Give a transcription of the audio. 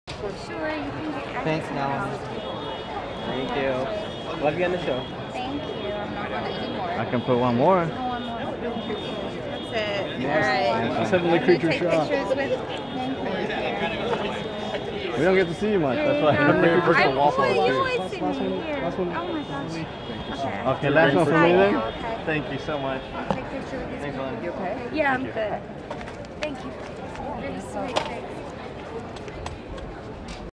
Sure, you can get Thanks, Melanie. Thank you. Love you on the show. Thank you. I'm not going to eat more. I can put one more. One more. That's it. Yes. All right. Let's have a creature Take shot. pictures with We don't get to see you much. That's why I'm I'm here for you the waffle. always see me here. Oh my gosh. Okay. Okay, last one for me then. Okay. Thank you so much. I'll take a picture with you. Thanks, Lynn. You okay? Yeah, I'm good. Thank you. Really sweet. Thanks.